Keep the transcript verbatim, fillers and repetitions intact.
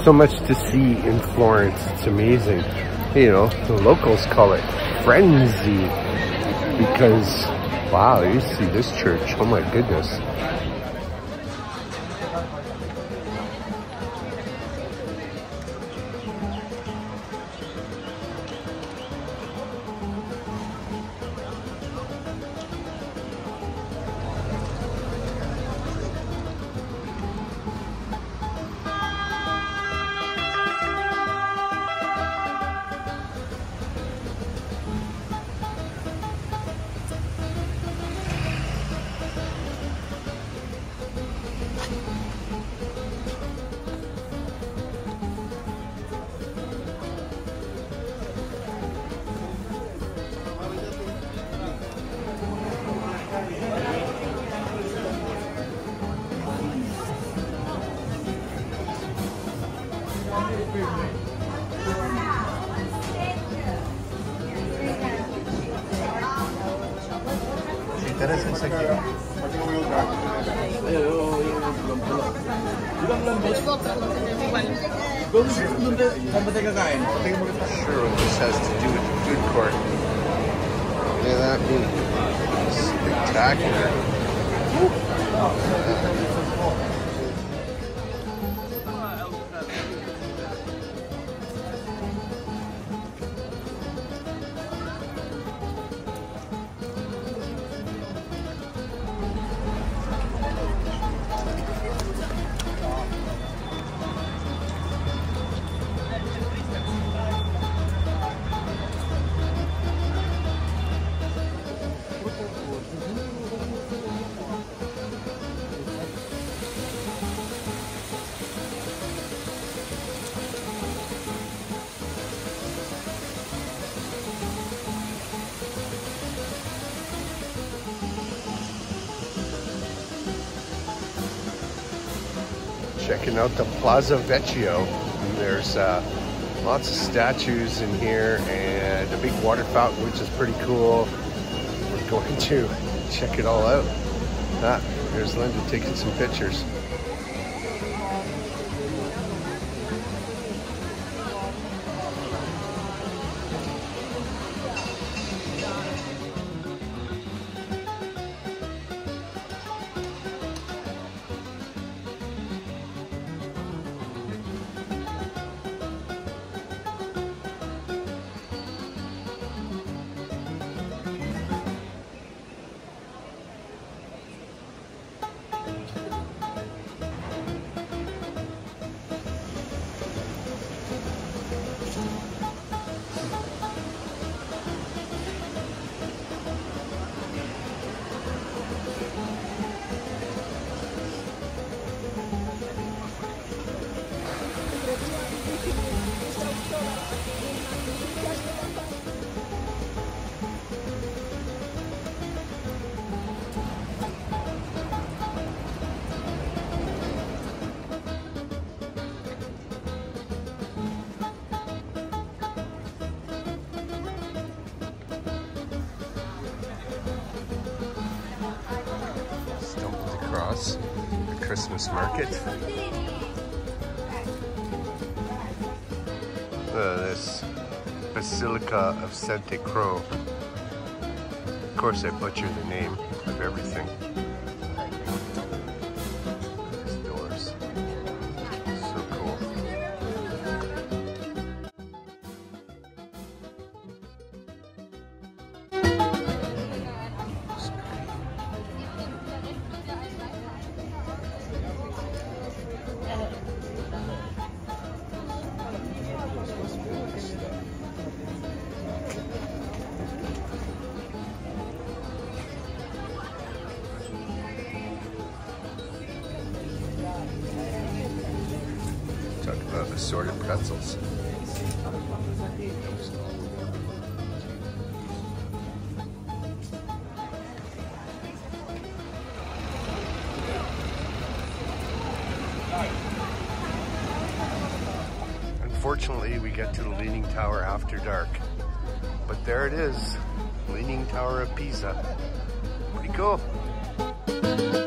So much to see in Florence. It's amazing. You know, the locals call it frenzy because, wow, you see this church. Oh my goodness. Intereses aquí. Sure, this has to do with the food court. Look at that meat. Spectacular. Checking out the Plaza Vecchio. And there's uh, lots of statues in here and a big water fountain, which is pretty cool. We're going to check it all out. Ah, there's Linda taking some pictures. Across the Christmas market. Uh, this Basilica of Santa Croce. Of course, I butcher the name of everything. These doors, so cool. Talk about assorted pretzels. Unfortunately, we get to the Leaning Tower after dark. But there it is, Leaning Tower of Pisa. Pretty cool.